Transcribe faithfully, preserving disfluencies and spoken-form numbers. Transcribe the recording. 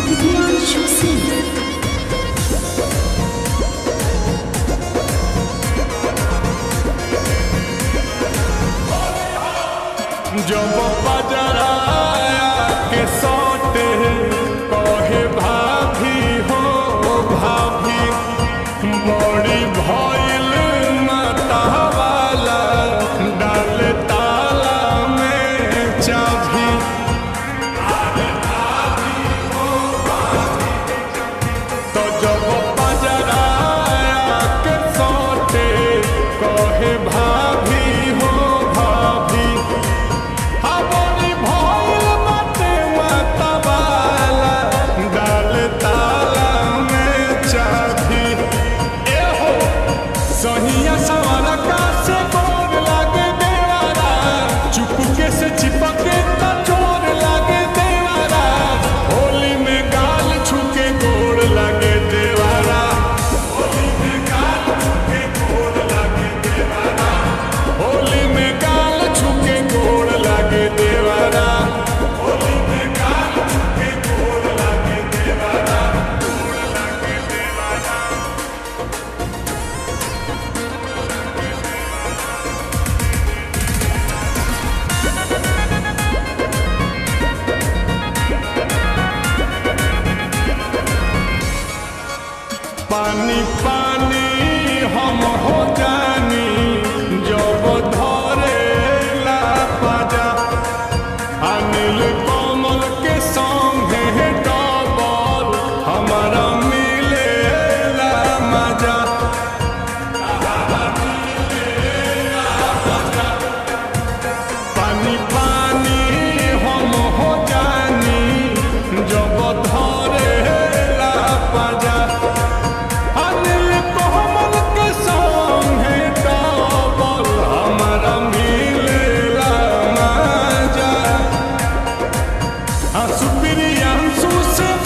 Priyanshu Singh. जब बजराया के सोते कहे भाभी हो भाभी बड़ी भइल माता वाला डाल ताला में चाभी तो जब बजराया के सोते कहे भाभी हो भाभी सहिया सवारा का से बोर लागे देवारा चुपके से चिपके ता चोर लागे देवारा होली में गाल छुके गोड़ लागे देवारा होली में गाल छुके गोड़ लागे देवारा होली में गाल छुके गोड़ लागे देवारा होली में गाल छुके गोड़ लागे देवारा गोड़ लागे देवारा पानी पानी हम हो जानी जब धरे ला पाजा अनिल कोमल के संगे डबल हमारा मिले ला मजा पानी पानी हम हो जानी जब धरे ला पाजा सुप्रियांशु से